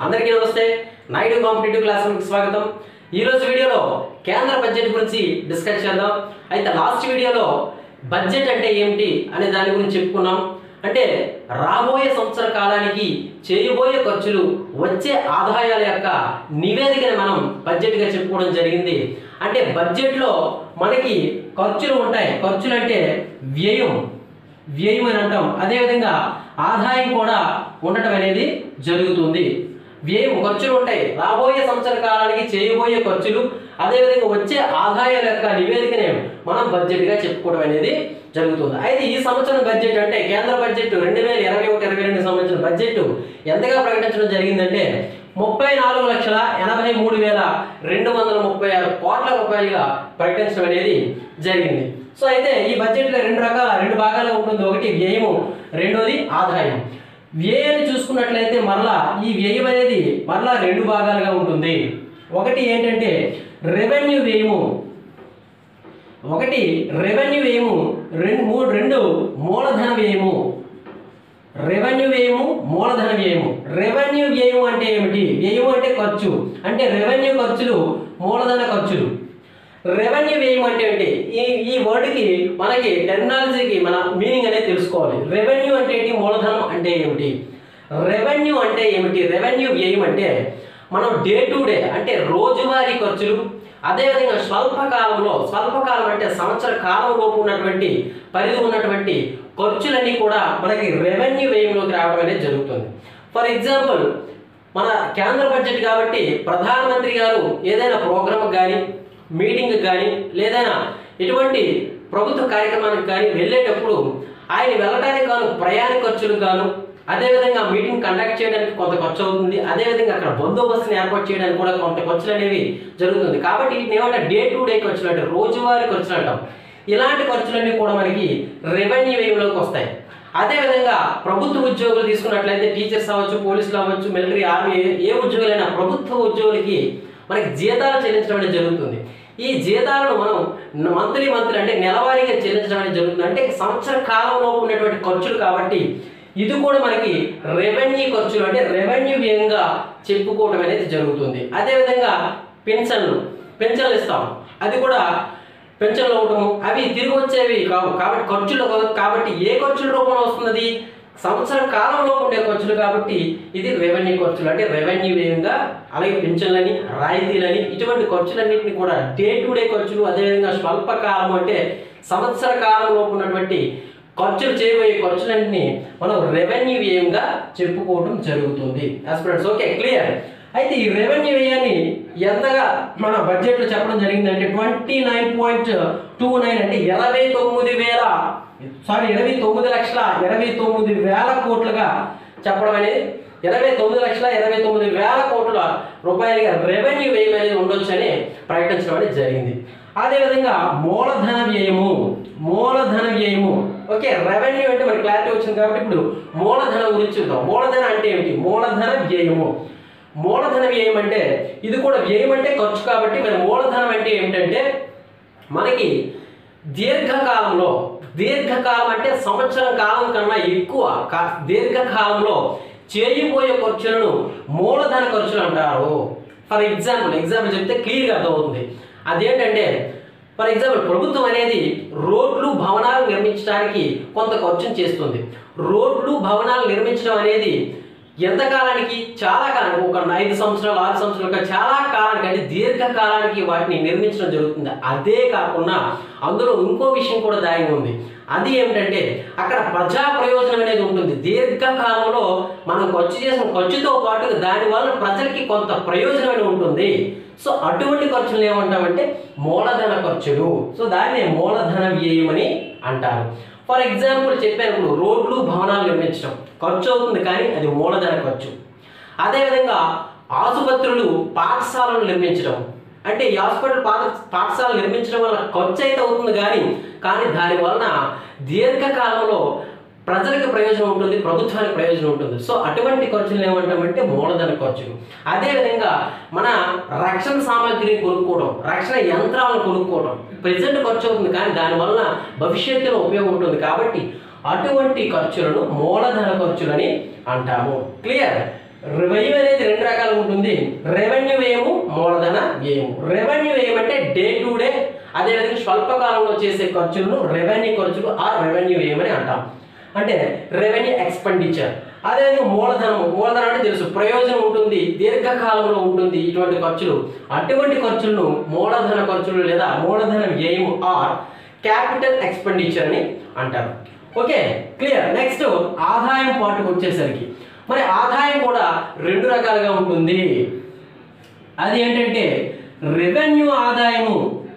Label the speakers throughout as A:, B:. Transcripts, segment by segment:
A: అందరికీ నమస్తే Naidu competitive class room కి స్వాగతం। ఈ రోజు వీడియోలో కేంద్ర బడ్జెట్ గురించి డిస్కస్ చేద్దాం। అయితే లాస్ట్ వీడియోలో బడ్జెట్ అంటే ఏంటి అనే దాని గురించి చెప్పుకున్నాం। అంటే రాబోయే సంవత్సర కాలానికి చేయబోయే ఖర్చులు వచ్చే ఆదాయాల యొక్క నివేదికని మనం బడ్జెట్ గా చెప్పుకోవడం జరిగింది। అంటే బడ్జెట్ లో మనకి ఖర్చులు ఉంటాయి। ఖర్చులు అంటే వ్యయం అని అంటాం। అదే విధంగా ఆదాయం కూడా ఉండటం అనేది జరుగుతుంది। వ్యయం ఖర్చులు ఉంటాయి, రాబోయే సంవత్సర కాలానికి చేయబోయే ఖర్చులు, అదే విధంగా వచ్చే ఆదాయాల యొక్క నివేదికనే మనం బడ్జెట్ గా చెప్పుకోవడం అనేది జరుగుతుంది। అయితే ఈ సంవత్సరం బడ్జెట్ అంటే కేంద్ర బడ్జెట్ 2021-22 సంవత్సరం బడ్జెట్ ఎంతగా ప్రకటించడం జరిగిందంటే 34,83,236 కోట్ల రూపాయలుగా ప్రకటించడం అనేది జరిగింది। సో అయితే ఈ బడ్జెట్ లో రెండు భాగాలుగా ఉంటుంది। ఒకటి వ్యయము, రెండోది ఆదాయం। వ్యయాన్ని చూసుకున్నట్లయితే మరలా ఈ వ్యయం అనేది మరలా రెండు భాగాలుగా ఉంటుంది। ఒకటి ఏంటంటే రెవెన్యూ వ్యయము, రెండు మూలధన వ్యయము। రెవెన్యూ వ్యయము, మూలధన వ్యయము। రెవెన్యూ వ్యయం అంటే ఏమిటి? వ్యయం అంటే ఖర్చు, అంటే రెవెన్యూ ఖర్చులు, మూలధన ఖర్చులు। రెవెన్యూ వ్యయం అంటే ఏంటి? ఈ వర్డ్కి మనకి టెర్మినాలజీకి మన మీనింగ్ అనేది తెలుసుకోవాలి। రెవెన్యూ అంటే ఏంటి, మూలధనం అంటే ఏమిటి, రెవెన్యూ అంటే ఏమిటి? రెవెన్యూ వ్యయం అంటే మనం డే టు డే అంటే రోజువారీ ఖర్చులు, అదేవిధంగా స్వల్పకాలం అంటే సంవత్సర కాలం లోపు ఉన్నటువంటి పరిధి ఉన్నటువంటి ఖర్చులన్నీ కూడా మనకి రెవెన్యూ వ్యయంలోకి రావడం అనేది జరుగుతుంది। ఫర్ ఎగ్జాంపుల్ మన కేంద్ర బడ్జెట్ కాబట్టి ప్రధానమంత్రి గారు ఏదైనా ప్రోగ్రామ్ కానీ, మీటింగ్ కానీ, లేదైనా ఎటువంటి ప్రభుత్వ కార్యక్రమానికి కానీ వెళ్ళేటప్పుడు ఆయన వెళ్ళడానికి గాను ప్రయాణ ఖర్చులు గాను, అదేవిధంగా మీటింగ్ కండక్ట్ చేయడానికి కొంత ఖర్చు అవుతుంది, అదేవిధంగా అక్కడ బందోబస్తుని ఏర్పాటు చేయడానికి కూడా కొంత ఖర్చులు అనేవి జరుగుతుంది। కాబట్టి వీటిని ఏమంటే డే టు డే ఖర్చులు అంటే రోజువారీ ఖర్చులు అంటాం। ఇలాంటి ఖర్చులన్నీ కూడా మనకి రెవెన్యూ వ్యయంలోకి వస్తాయి। అదేవిధంగా ప్రభుత్వ ఉద్యోగులు తీసుకున్నట్లయితే టీచర్స్ అవ్వచ్చు, పోలీసులు అవ్వచ్చు, మిలిటరీ, ఆర్మీ, ఏ ఉద్యోగులైనా ప్రభుత్వ ఉద్యోగులకి మనకి జీతాలు చెల్లించడం అనేది జరుగుతుంది। ఈ జీతాలను మనం మంత్లీ అంటే నెలవారీగా చెల్లించడం అనేది జరుగుతుంది। అంటే సంవత్సర కాలంలో ఉన్నటువంటి ఖర్చులు కాబట్టి ఇది కూడా మనకి రెవెన్యూ ఖర్చులు అంటే రెవెన్యూ వ్యయంగా చెప్పుకోవడం అనేది జరుగుతుంది। అదేవిధంగా పెన్షన్లు ఇస్తాం, అది కూడా పెన్షన్లు అవ్వటము అవి తిరిగి వచ్చేవి కావు కాబట్టి ఖర్చులు కాబట్టి ఏ ఖర్చుల రూపంలో వస్తున్నది? సంవత్సర కాలంలో ఉండే ఖర్చులు కాబట్టి ఇది రెవెన్యూ ఖర్చులు అంటే రెవెన్యూ వ్యయంగా, అలాగే పెన్షన్లని, రాయితీలని, ఇటువంటి ఖర్చులన్నింటినీ కూడా డే టు డే ఖర్చులు, అదేవిధంగా స్వల్పకాలం అంటే సంవత్సర కాలంలో ఉన్నటువంటి ఖర్చులు చేయబోయే ఖర్చులన్నీ మనం రెవెన్యూ వ్యయంగా చెప్పుకోవడం జరుగుతుంది। Aspirants okay clear? అయితే ఈ రెవెన్యూ వ్యయాన్ని ఎంతగా మన బడ్జెట్లో చెప్పడం జరిగిందంటే 29.29 అంటే 29,29,20,000 కోట్లుగా చెప్పడం అనేది 29,29,000 కోట్ల రూపాయలుగా రెవెన్యూ వ్యయం అనేది ఉండొచ్చని ప్రకటించడం అనేది జరిగింది। అదేవిధంగా మూలధన వ్యయము ఓకే, రెవెన్యూ అంటే మనకి క్లారిటీ వచ్చింది కాబట్టి ఇప్పుడు మూలధనం గురించి చూద్దాం। మూలధన అంటే ఏమిటి? మూలధన వ్యయం అంటే ఇది కూడా వ్యయం అంటే ఖర్చు కాబట్టి మరి మూలధనం అంటే ఏమిటంటే మనకి దీర్ఘకాలం అంటే సంవత్సరం కాలం కన్నా ఎక్కువ దీర్ఘకాలంలో చేయబోయే ఖర్చులను మూలధన ఖర్చులు అంటారు। ఫర్ ఎగ్జాంపుల్ చెప్తే క్లియర్గా అర్థమవుతుంది। అదేంటంటే ఫర్ ఎగ్జాంపుల్ ప్రభుత్వం అనేది రోడ్లు, భవనాలు నిర్మించడానికి కొంత ఖర్చును చేస్తుంది। రోడ్లు, భవనాలు నిర్మించడం అనేది ఎంతకాలానికి? చాలా కాలానికి, ఒక 5 సంవత్సరాలు 6 సంవత్సరాలుగా చాలా కాలానికి అంటే దీర్ఘకాలానికి వాటిని నిర్మించడం జరుగుతుంది। అదే కాకుండా అందులో ఇంకో విషయం కూడా దాగి ఉంది। అది ఏమిటంటే అక్కడ ప్రజా ప్రయోజనం అనేది ఉంటుంది। దీర్ఘకాలంలో మనం ఖర్చు చేసిన ఖర్చుతో పాటు దానివల్ల ప్రజలకి కొంత ప్రయోజనం అనేది ఉంటుంది। సో అటువంటి ఖర్చులు ఏమంటామంటే మూలధన ఖర్చులు। సో దాన్ని మూలధన వ్యయం అని అంటారు। ఫర్ ఎగ్జాంపుల్ చెప్పాను, రోడ్లు, భవనాలు నిర్మించడం ఖర్చు అవుతుంది కానీ అది మూలధన ఖర్చు। అదేవిధంగా ఆసుపత్రులు, పాఠశాలలు నిర్మించడం అంటే ఈ పాఠశాలలు నిర్మించడం వల్ల ఖర్చు అయితే అవుతుంది కానీ దాని వలన దీర్ఘకాలంలో ప్రజలకు ప్రయోజనం ఉంటుంది, ప్రభుత్వానికి ప్రయోజనం ఉంటుంది। సో అటువంటి ఖర్చులు ఏమంటామంటే మూలధన ఖర్చులు। అదేవిధంగా మన రక్షణ సామాగ్రిని కొనుక్కోవడం, రక్షణ యంత్రాలను కొనుక్కోవడం ప్రెజెంట్ ఖర్చు అవుతుంది కానీ దానివల్ల భవిష్యత్తులో ఉపయోగం ఉంటుంది కాబట్టి అటువంటి ఖర్చులను మూలధన ఖర్చులని అంటాము। క్లియర్? వ్యయం అనేది రెండు రకాలుగా ఉంటుంది. రెవెన్యూ వ్యయము, మూలధన వ్యయము. రెవెన్యూ వ్యయం అంటే డే టు డే, అదేవిధంగా స్వల్పకాలంలో చేసే ఖర్చులను రెవెన్యూ ఖర్చులు ఆ రెవెన్యూ వ్యయం అని అంటాం. అంటే రెవెన్యూ ఎక్స్పెండిచర్. అదేవిధంగా మూలధనం అంటే తెలుసు, ప్రయోజనం ఉంటుంది, దీర్ఘకాలంలో ఉంటుంది ఇటువంటి ఖర్చులు. అటువంటి ఖర్చులను మూలధన ఖర్చులు లేదా మూలధన వ్యయం ఆర్ క్యాపిటల్ ఎక్స్పెండిచర్ అని అంటారు. Okay, clear. నెక్స్ట్ ఆదాయం పార్ట్కి వచ్చేసరికి, మరి ఆదాయం కూడా రెండు రకాలుగా ఉంటుంది. అది ఏంటంటే రెవెన్యూ ఆదాయము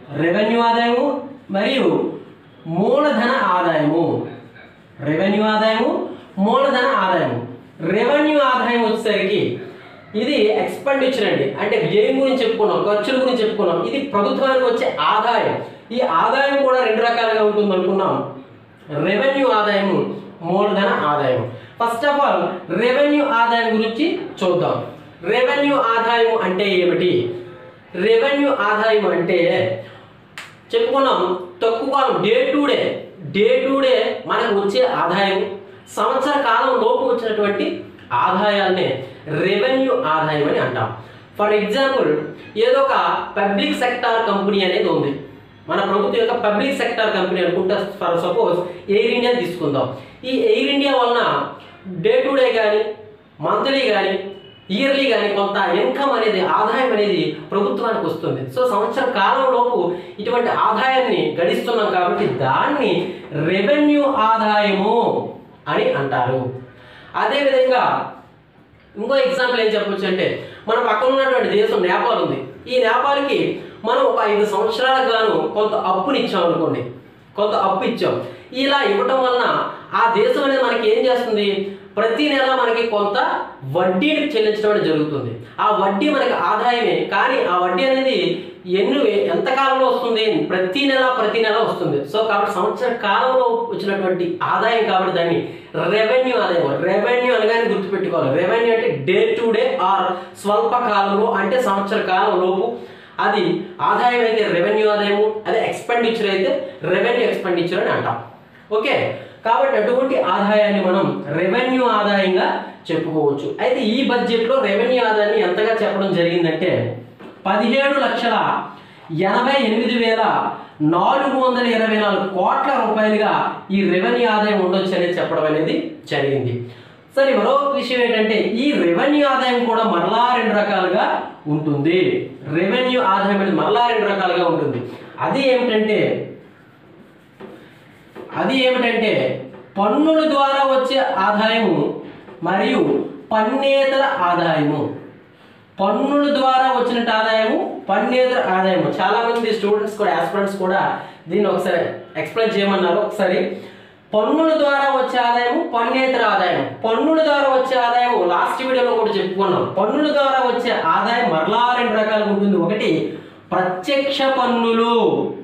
A: మరియు మూలధన ఆదాయము. రెవెన్యూ ఆదాయము, మూలధన ఆదాయము. రెవెన్యూ ఆదాయం వచ్చేసరికి ఇది ఎక్స్పెండిచర్ అండి, అంటే వ్యయం గురించి చెప్పుకున్నాం, ఖర్చుల గురించి చెప్పుకున్నాం. ఇది ప్రభుత్వానికి వచ్చే ఆదాయం. ఈ ఆదాయం కూడా రెండు రకాలుగా ఉంటుంది అనుకున్నాం, రెవెన్యూ ఆదాయము, మూలధన ఆదాయం. ఫస్ట్ ఆఫ్ ఆల్ రెవెన్యూ ఆదాయం గురించి చూద్దాం. రెవెన్యూ ఆదాయం అంటే ఏమిటి? రెవెన్యూ ఆదాయం అంటే చెప్పుకున్నాం తక్కువ కాలం, డే టు డే మనకు వచ్చే ఆదాయం, సంవత్సర కాలం లోపు వచ్చినటువంటి ఆదాయాన్ని రెవెన్యూ ఆదాయం అని అంటాం. ఫర్ ఎగ్జాంపుల్, ఏదో ఒక పబ్లిక్ సెక్టార్ కంపెనీ అనేది ఉంది, మన ప్రభుత్వం యొక్క పబ్లిక్ సెక్టార్ కంపెనీ అనుకుంటే, ఫర్ సపోజ్ ఎయిర్ ఇండియా తీసుకుందాం. ఈ ఎయిర్ ఇండియా వలన డే టు డే కానీ, మంత్లీ కానీ, ఇయర్లీ కానీ కొంత ఇన్కమ్ అనేది, ఆదాయం అనేది ప్రభుత్వానికి వస్తుంది. సో సంవత్సర కాలంలోపు ఇటువంటి ఆదాయాన్ని గడిస్తున్నాం కాబట్టి దాన్ని రెవెన్యూ ఆదాయము అని అంటారు. అదేవిధంగా ఇంకో ఎగ్జాంపుల్ ఏం చెప్పొచ్చు అంటే, మన పక్కన ఉన్నటువంటి దేశం నేపాల్ ఉంది. ఈ నేపాల్కి మనం ఒక 5 సంవత్సరాలకు గాను కొంత అప్పుని ఇచ్చాం అనుకోండి, కొంత అప్పు ఇచ్చాం. ఇలా ఇవ్వటం వలన ఆ దేశం అనేది మనకి ఏం చేస్తుంది, ప్రతి నెల మనకి కొంత వడ్డీని చెల్లించడం జరుగుతుంది. ఆ వడ్డీ మనకి ఆదాయమే, కానీ ఆ వడ్డీ అనేది ఎంత కాలంలో వస్తుంది, ప్రతి నెల వస్తుంది. సో కాబట్టి సంవత్సర కాలంలో వచ్చినటువంటి ఆదాయం కాబట్టి దాన్ని రెవెన్యూ ఆదాయం. రెవెన్యూ అనగానే గుర్తుపెట్టుకోవాలి, రెవెన్యూ అంటే డే టు డే ఆర్ స్వల్ప కాలంలో, అంటే సంవత్సర కాలం లోపు అది ఆదాయం అయితే రెవెన్యూ ఆదాయము, అదే ఎక్స్పెండిచర్ అయితే రెవెన్యూ ఎక్స్పెండిచర్ అని అంటాం. ఓకే, కాబట్టి అటువంటి ఆదాయాన్ని మనం రెవెన్యూ ఆదాయంగా చెప్పుకోవచ్చు. అయితే ఈ బడ్జెట్లో రెవెన్యూ ఆదాయాన్ని ఎంతగా చెప్పడం జరిగిందంటే 17,88,424 కోట్ల రూపాయలుగా ఈ రెవెన్యూ ఆదాయం ఉండొచ్చు అనేది చెప్పడం అనేది జరిగింది. సరే, మరో విషయం ఏంటంటే ఈ రెవెన్యూ ఆదాయం కూడా మరలా రెండు రకాలుగా ఉంటుంది. రెవెన్యూ ఆదాయం అనేది మరలా రెండు రకాలుగా ఉంటుంది. అది ఏమిటంటే పన్నుల ద్వారా వచ్చే ఆదాయము మరియు పన్నేతర ఆదాయము. పన్నుల ద్వారా వచ్చిన ఆదాయము, పన్నేతర ఆదాయము. చాలా మంది స్టూడెంట్స్ కూడా, ఆస్పిరెంట్స్ కూడా దీన్ని ఒకసారి ఎక్స్ప్లెయిన్ చేయమన్నారు. ఒకసారి పన్నుల ద్వారా వచ్చే ఆదాయము, పన్నేతర ఆదాయం. పన్నుల ద్వారా వచ్చే ఆదాయం లాస్ట్ వీడియోలో కూడా చెప్పుకున్నాం. పన్నుల ద్వారా వచ్చే ఆదాయం మరలా రెండు రకాలుగా ఉంటుంది. ఒకటి ప్రత్యక్ష పన్నులు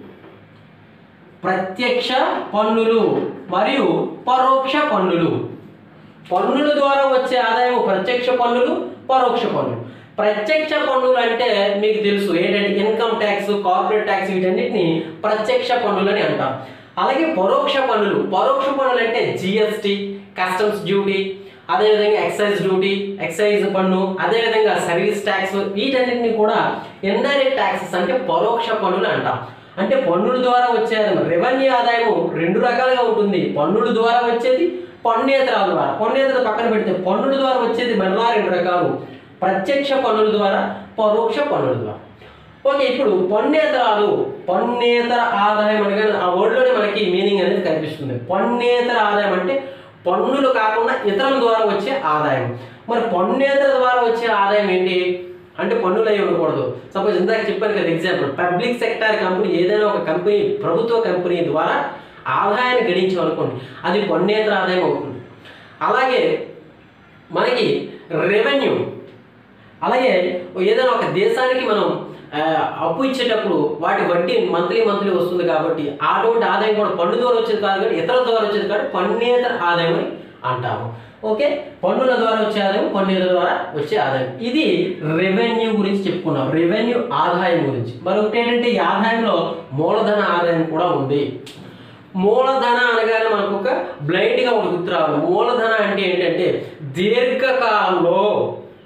A: మరియు పరోక్ష పన్నులు. పన్నుల ద్వారా వచ్చే ఆదాయం ప్రత్యక్ష పన్నులు, పరోక్ష పన్నులు. ప్రత్యక్ష పన్నులు అంటే మీకు తెలుసు ఏంటంటే ఇన్కమ్ ట్యాక్స్, కార్పొరేట్ ట్యాక్స్, వీటన్నిటిని ప్రత్యక్ష పన్నులు అని అంటాం. అలాగే పరోక్ష పన్నులు అంటే జిఎస్టీ, కస్టమ్స్ డ్యూటీ, అదేవిధంగా ఎక్సైజ్ డ్యూటీ, ఎక్సైజ్ పన్ను, అదేవిధంగా సర్వీస్ ట్యాక్స్, వీటన్నిటిని కూడా ఇండైరెక్ట్ ట్యాక్సెస్ అంటే పరోక్ష పన్నులు అంటాం. అంటే పన్నుల ద్వారా వచ్చే రెవెన్యూ ఆదాయము రెండు రకాలుగా ఉంటుంది. పన్నుల ద్వారా వచ్చేది, పన్నేతరాల ద్వారా. పన్నేతర పక్కన పెడితే పన్నుల ద్వారా వచ్చేది మరలా రెండు రకాలు, ప్రత్యక్ష పన్నుల ద్వారా, పరోక్ష పన్నుల ద్వారా. ఓకే, ఇప్పుడు పన్నేతర ఆదాయం అనగానే ఆ వర్డ్లోనే మనకి మీనింగ్ అనేది కనిపిస్తుంది. పన్నేతర ఆదాయం అంటే పన్నులు కాకుండా ఇతరుల ద్వారా వచ్చే ఆదాయం. మరి పన్నేతర ద్వారా వచ్చే ఆదాయం ఏంటి అంటే పన్నులు అయి ఉండకూడదు. సపోజ్ ఇందాక చెప్పాను కదా ఎగ్జాంపుల్, పబ్లిక్ సెక్టార్ కంపెనీ, ఏదైనా ఒక కంపెనీ, ప్రభుత్వ కంపెనీ ద్వారా ఆదాయాన్ని గడించామనుకోండి, అది పన్నేతర ఆదాయం అవుతుంది. అలాగే మనకి రెవెన్యూ, అలాగే ఏదైనా ఒక దేశానికి మనం అప్పు ఇచ్చేటప్పుడు వాటి వడ్డీ మంత్లీ వస్తుంది కాబట్టి అటువంటి ఆదాయం కూడా పన్ను ద్వారా వచ్చేది కాదు, కానీ ఇతరుల ద్వారా వచ్చేది కాబట్టి పన్నేతర ఆదాయం అని అంటాము. ఓకే, పన్నుల ద్వారా వచ్చే ఆదాయం, పన్నుల ద్వారా వచ్చే ఆదాయం. ఇది రెవెన్యూ గురించి చెప్పుకున్నాం, రెవెన్యూ ఆదాయం గురించి. మరొకటి ఏంటంటే ఈ ఆదాయంలో మూలధన ఆదాయం కూడా ఉంది. మూలధన అనగానే మనకు ఒక బ్లైండ్గా ఒక గుర్తు రావాలి. మూలధన అంటే ఏంటంటే దీర్ఘకాలంలో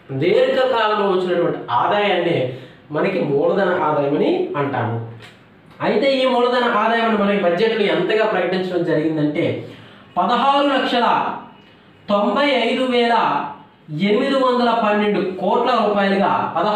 A: దీర్ఘకాలంలో వచ్చినటువంటి ఆదాయాన్ని మనకి మూలధన ఆదాయం అని అంటాము. అయితే ఈ మూలధన ఆదాయాన్ని మనకి బడ్జెట్లో ఎంతగా ప్రకటించడం జరిగిందంటే 16,95,812 కోట్ల రూపాయలుగా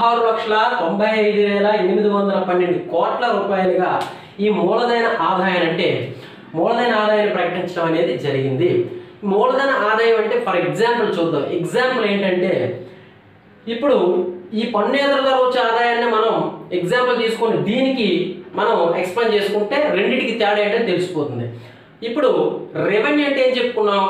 A: 16,95,812 కోట్ల రూపాయలుగా ఈ మూలధన ఆదాయం అంటే మూలధన ఆదాయాన్ని ప్రకటించడం అనేది జరిగింది. మూలధన ఆదాయం అంటే ఫర్ ఎగ్జాంపుల్ చూద్దాం. ఎగ్జాంపుల్ ఏంటంటే ఇప్పుడు ఈ పన్నేతర ద్వారా వచ్చే ఆదాయాన్ని మనం ఎగ్జాంపుల్ తీసుకొని దీనికి మనం ఎక్స్ప్లెయిన్ చేసుకుంటే రెండింటికి తేడా ఏంటో తెలిసిపోతుంది. ఇప్పుడు రెవెన్యూ అంటే ఏం చెప్పుకున్నాం?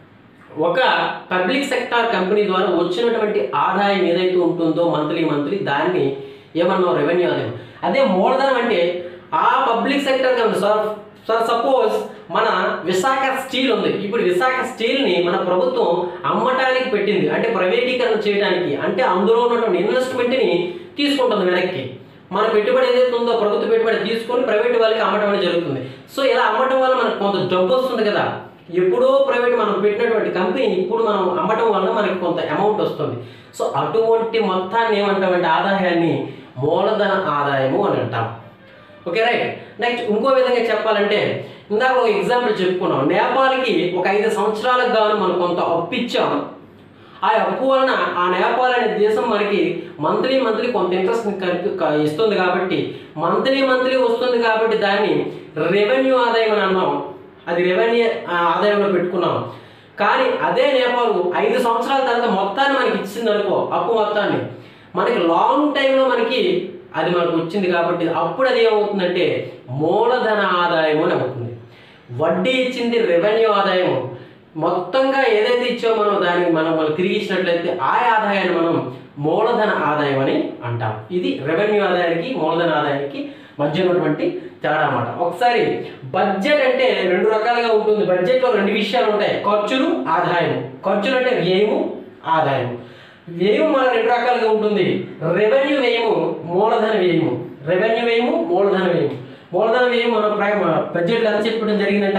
A: ఒక పబ్లిక్ సెక్టార్ కంపెనీ ద్వారా వచ్చినటువంటి ఆదాయం ఏదైతే ఉంటుందో మంత్లీ దాన్ని ఏమన్నాం? రెవెన్యూ ఆదాయం. అదే మూలధనం అంటే ఆ పబ్లిక్ సెక్టర్ కంపెనీ సపోజ్ మన విశాఖ స్టీల్ ఉంది. ఇప్పుడు విశాఖ స్టీల్ని మన ప్రభుత్వం అమ్మటానికి పెట్టింది, అంటే ప్రైవేటీకరణ చేయడానికి, అంటే అందులో ఉన్నటువంటి ఇన్వెస్ట్మెంట్ని తీసుకుంటుంది వెనక్కి. మన పెట్టుబడి ఏదైతే ఉందో ప్రభుత్వ పెట్టుబడి తీసుకొని ప్రైవేట్ వాళ్ళకి అమ్మటం అనేది జరుగుతుంది. సో ఇలా అమ్మటం వల్ల మనకు కొంత డబ్బు వస్తుంది కదా. ఎప్పుడో ప్రైవేట్ మనం పెట్టినటువంటి కంపెనీ ఇప్పుడు మనం అమ్మటం వల్ల మనకి కొంత అమౌంట్ వస్తుంది. సో అటువంటి మొత్తాన్ని ఏమంటామంటే ఆదాయాన్ని మూలధన ఆదాయము అని అంటాం. Okay right. నెక్స్ట్ ఇంకో విధంగా చెప్పాలంటే ఇందాక ఒక ఎగ్జాంపుల్ చెప్పుకున్నాం. నేపాల్కి ఒక 5 సంవత్సరాలకు గాను మనం కొంత అప్పు ఇచ్చాం. ఆ అప్పు వలన ఆ నేపాల్ అనే దేశం మనకి మంత్లీ కొంత ఇంట్రెస్ట్ ఇస్తుంది కాబట్టి మంత్లీ వస్తుంది కాబట్టి దాన్ని రెవెన్యూ ఆదాయం అని అన్నాం. అది రెవెన్యూ ఆదాయంలో పెట్టుకున్నాం. కానీ అదే నేపాల్ 5 సంవత్సరాల తర్వాత మొత్తాన్ని మనకి ఇచ్చింది అనుకో, అప్పు మొత్తాన్ని మనకి లాంగ్ టైంలో మనకి అది మనకు వచ్చింది కాబట్టి అప్పుడు అది ఏమవుతుందంటే మూలధన ఆదాయం అని అవుతుంది. వడ్డీ ఇచ్చింది రెవెన్యూ ఆదాయం. మొత్తంగా ఏదైతే ఇచ్చామో మనం దానికి మనం తిరిగి ఇచ్చినట్లయితే ఆ ఆదాయాన్ని మనం మూలధన ఆదాయం అని అంటాం. ఇది రెవెన్యూ ఆదాయానికి మూలధన ఆదాయానికి మధ్య ఉన్నటువంటి తేడా అన్నమాట. ఒకసారి బడ్జెట్ అంటే 2 రకాలుగా ఉంటుంది. బడ్జెట్లో 2 విషయాలు ఉంటాయి, ఖర్చులు, ఆదాయం. ఖర్చులు అంటే వ్యయము, ఆదాయం. వ్యయం మన 2 రకాలుగా ఉంటుంది. రెవెన్యూ వ్యయము, మూలధన వ్యయము. రెవెన్యూ వ్యయము, మూలధన వ్యయము. మూలధన వ్యయం మన బడ్జెట్లో ఎంత చెప్పడం జరిగిందంటే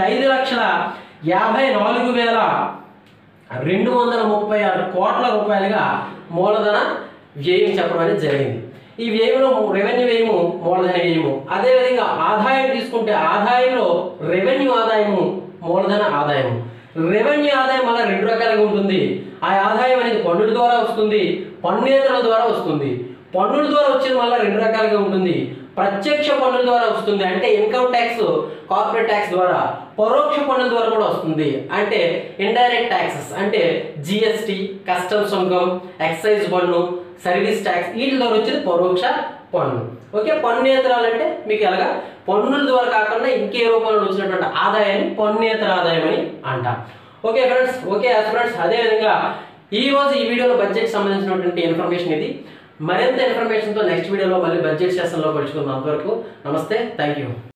A: 5,54,236 కోట్ల రూపాయలుగా మూలధన వ్యయం చెప్పడం అనేది జరిగింది. ఈ వ్యయంలో రెవెన్యూ వ్యయము, మూలధన వ్యయము. అదేవిధంగా ఆదాయం తీసుకుంటే ఆదాయంలో రెవెన్యూ ఆదాయము, మూలధన ఆదాయము. రెవెన్యూ ఆదాయం వల్ల 2 రకాలుగా ఉంటుంది. ఆ ఆదాయం అనేది పన్నుల ద్వారా వస్తుంది, పన్నేతరుల ద్వారా వస్తుంది. పన్నుల ద్వారా వచ్చేది వల్ల 2 రకాలుగా ఉంటుంది. ప్రత్యక్ష పన్నుల ద్వారా వస్తుంది, అంటే ఇన్కమ్ ట్యాక్స్, కార్పొరేట్ ట్యాక్స్ ద్వారా. పరోక్ష పన్నుల ద్వారా కూడా వస్తుంది, అంటే ఇండైరెక్ట్ ట్యాక్సెస్, అంటే జిఎస్టీ, కస్టమ్స్ సుంకం, ఎక్సైజ్ పన్ను, సర్వీస్ ట్యాక్స్. వీటి ద్వారా వచ్చేది పరోక్ష పన్ను. ఓకే. పన్నేతరాలు అంటే మీకు ఎలాగా పన్నుల ద్వారా కాకుండా ఇంకే రూపంలో వచ్చినటువంటి ఆదాయాన్ని పన్నేతర ఆదాయం అని అంటాం. Okay friends. ఓకే ఫ్రెండ్స్, అదేవిధంగా ఈ వీడియోలో బడ్జెట్ సంబంధించినటువంటి ఇన్ఫర్మేషన్ ఇది. మరింత ఇన్ఫర్మేషన్తో నెక్స్ట్ వీడియోలో మళ్ళీ బడ్జెట్ సెషన్లో కలుసుకుందాం. అంతవరకు నమస్తే, థ్యాంక్ యూ.